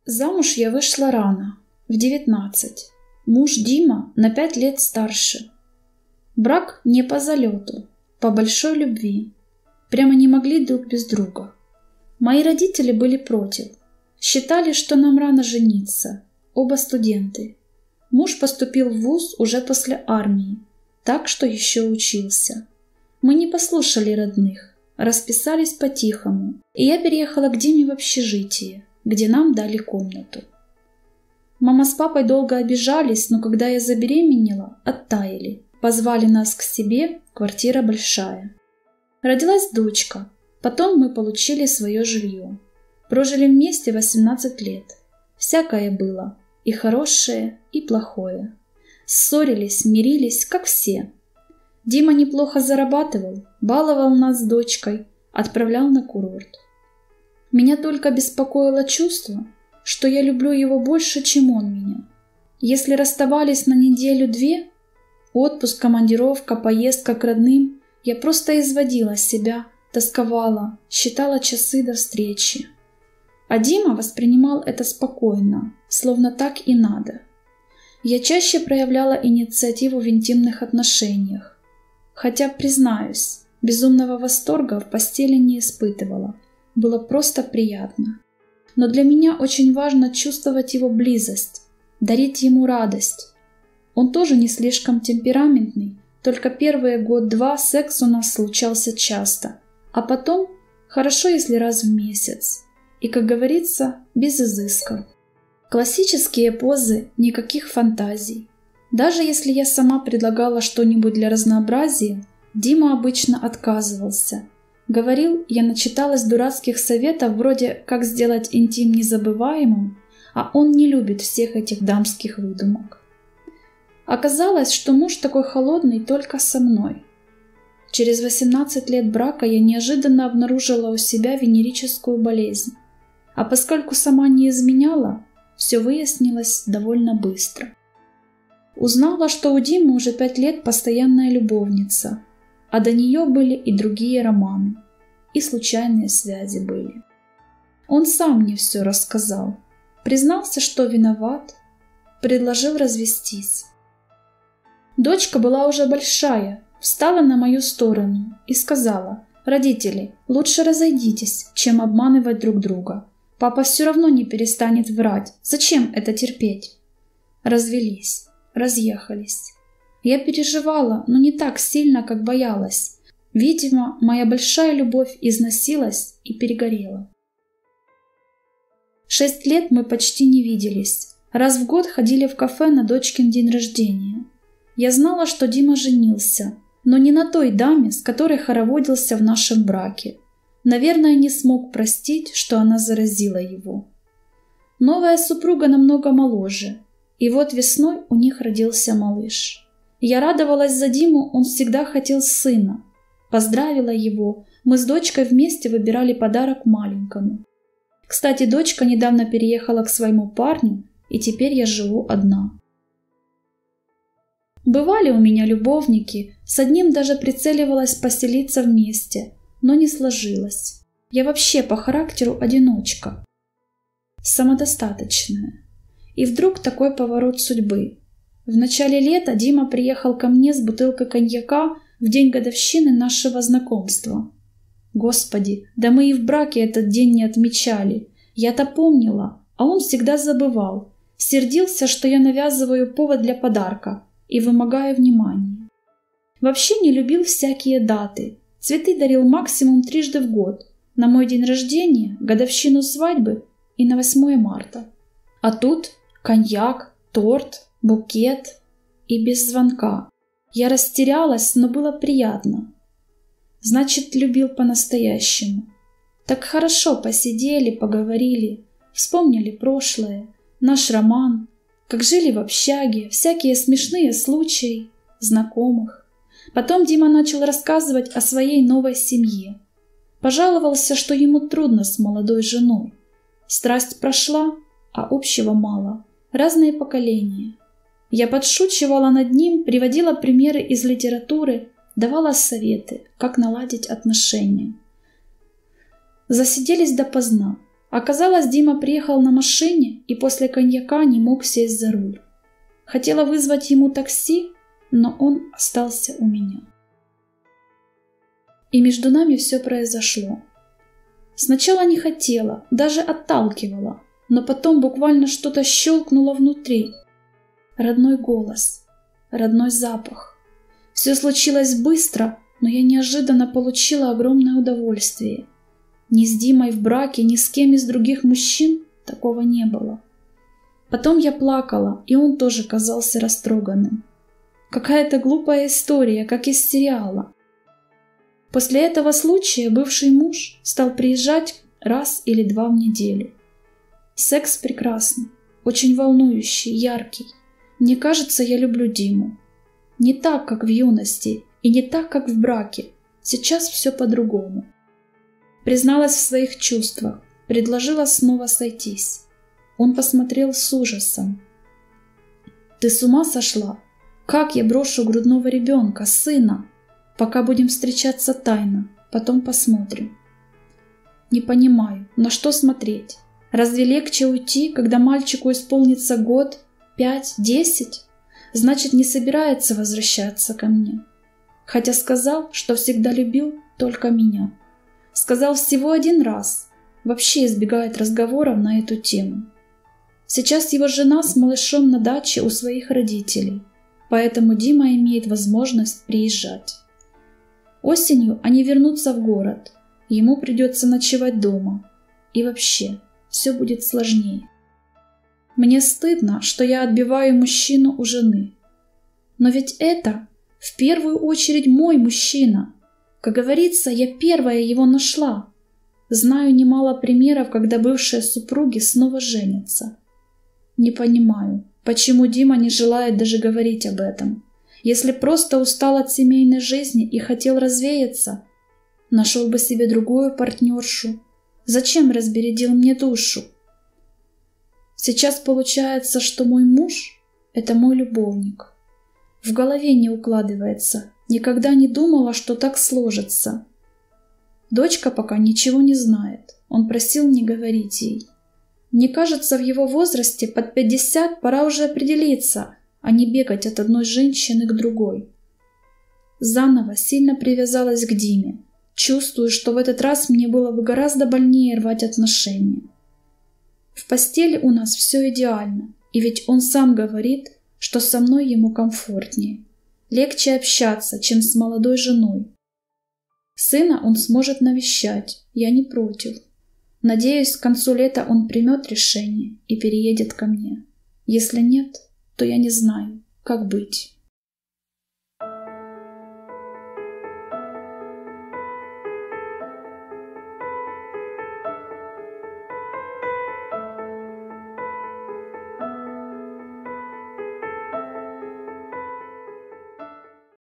Замуж я вышла рано, в 19. Муж Дима на 5 лет старше. Брак не по залету, по большой любви. Прямо не могли друг без друга. Мои родители были против. Считали, что нам рано жениться. Оба студенты. Муж поступил в вуз уже после армии, так что еще учился. Мы не послушали родных, расписались по-тихому, и я переехала к Диме в общежитие, где нам дали комнату. Мама с папой долго обижались, но когда я забеременела, оттаяли. Позвали нас к себе, квартира большая. Родилась дочка, потом мы получили свое жилье. Прожили вместе 18 лет. Всякое было, и хорошее, и плохое. Ссорились, мирились, как все. Дима неплохо зарабатывал, баловал нас с дочкой, отправлял на курорт. Меня только беспокоило чувство, что я люблю его больше, чем он меня. Если расставались на неделю-две, отпуск, командировка, поездка к родным, я просто изводила себя, тосковала, считала часы до встречи. А Дима воспринимал это спокойно, словно так и надо. Я чаще проявляла инициативу в интимных отношениях. Хотя, признаюсь, безумного восторга в постели не испытывала. Было просто приятно. Но для меня очень важно чувствовать его близость, дарить ему радость. Он тоже не слишком темпераментный, только первые год-два секс у нас случался часто, а потом хорошо, если раз в месяц. И, как говорится, без изысков. Классические позы, никаких фантазий. Даже если я сама предлагала что-нибудь для разнообразия, Дима обычно отказывался. Говорил, я начиталась дурацких советов вроде «как сделать интим незабываемым», а он не любит всех этих дамских выдумок. Оказалось, что муж такой холодный только со мной. Через 18 лет брака я неожиданно обнаружила у себя венерическую болезнь. А поскольку сама не изменяла, все выяснилось довольно быстро. Узнала, что у Димы уже 5 лет постоянная любовница, а до нее были и другие романы, и случайные связи были. Он сам мне все рассказал, признался, что виноват, предложил развестись. Дочка была уже большая, встала на мою сторону и сказала: «Родители, лучше разойдитесь, чем обманывать друг друга. Папа все равно не перестанет врать, зачем это терпеть?» Развелись, разъехались. Я переживала, но не так сильно, как боялась. Видимо, моя большая любовь износилась и перегорела. 6 лет мы почти не виделись. Раз в год ходили в кафе на дочкин день рождения. Я знала, что Дима женился, но не на той даме, с которой хороводился в нашем браке. Наверное, не смог простить, что она заразила его. Новая супруга намного моложе, и вот весной у них родился малыш. Я радовалась за Диму, он всегда хотел сына. Поздравила его, мы с дочкой вместе выбирали подарок маленькому. Кстати, дочка недавно переехала к своему парню, и теперь я живу одна. Бывали у меня любовники, с одним даже прицеливалась поселиться вместе, но не сложилось. Я вообще по характеру одиночка. Самодостаточная. И вдруг такой поворот судьбы. В начале лета Дима приехал ко мне с бутылкой коньяка в день годовщины нашего знакомства. Господи, да мы и в браке этот день не отмечали. Я-то помнила, а он всегда забывал. Сердился, что я навязываю повод для подарка и вымогаю внимания. Вообще не любил всякие даты. Цветы дарил максимум 3 раза в год. На мой день рождения, годовщину свадьбы и на 8 марта. А тут коньяк, торт, букет и без звонка. Я растерялась, но было приятно. Значит, любил по-настоящему. Так хорошо посидели, поговорили, вспомнили прошлое, наш роман, как жили в общаге, всякие смешные случаи, знакомых. Потом Дима начал рассказывать о своей новой семье. Пожаловался, что ему трудно с молодой женой. Страсть прошла, а общего мало. Разные поколения. Я подшучивала над ним, приводила примеры из литературы, давала советы, как наладить отношения. Засиделись допоздна. Оказалось, Дима приехал на машине и после коньяка не мог сесть за руль. Хотела вызвать ему такси, но он остался у меня. И между нами все произошло. Сначала не хотела, даже отталкивала, но потом буквально что-то щелкнуло внутри. Родной голос, родной запах. Все случилось быстро, но я неожиданно получила огромное удовольствие. Ни с Димой в браке, ни с кем из других мужчин такого не было. Потом я плакала, и он тоже казался растроганным. Какая-то глупая история, как из сериала. После этого случая бывший муж стал приезжать раз или два в неделю. Секс прекрасный, очень волнующий, яркий. Мне кажется, я люблю Диму. Не так, как в юности, и не так, как в браке. Сейчас все по-другому. Призналась в своих чувствах, предложила снова сойтись. Он посмотрел с ужасом. «Ты с ума сошла? Как я брошу грудного ребенка, сына? Пока будем встречаться тайно, потом посмотрим». Не понимаю, на что смотреть? Разве легче уйти, когда мальчику исполнится год, 5, 10? Значит, не собирается возвращаться ко мне. Хотя сказал, что всегда любил только меня. Сказал всего один раз. Вообще избегает разговоров на эту тему. Сейчас его жена с малышом на даче у своих родителей, поэтому Дима имеет возможность приезжать. Осенью они вернутся в город, ему придется ночевать дома. И вообще, все будет сложнее. Мне стыдно, что я отбиваю мужчину у жены. Но ведь это в первую очередь мой мужчина. Как говорится, я первая его нашла. Знаю немало примеров, когда бывшие супруги снова женятся. Не понимаю, почему Дима не желает даже говорить об этом. Если просто устал от семейной жизни и хотел развеяться, нашел бы себе другую партнершу. Зачем разбередил мне душу? Сейчас получается, что мой муж – это мой любовник. В голове не укладывается, никогда не думала, что так сложится. Дочка пока ничего не знает, он просил не говорить ей. Мне кажется, в его возрасте под 50 пора уже определиться, а не бегать от одной женщины к другой. Заново сильно привязалась к Диме. Чувствую, что в этот раз мне было бы гораздо больнее рвать отношения. В постели у нас все идеально, и ведь он сам говорит, что со мной ему комфортнее. Легче общаться, чем с молодой женой. Сына он сможет навещать, я не против. Надеюсь, к концу лета он примет решение и переедет ко мне. Если нет, то я не знаю, как быть.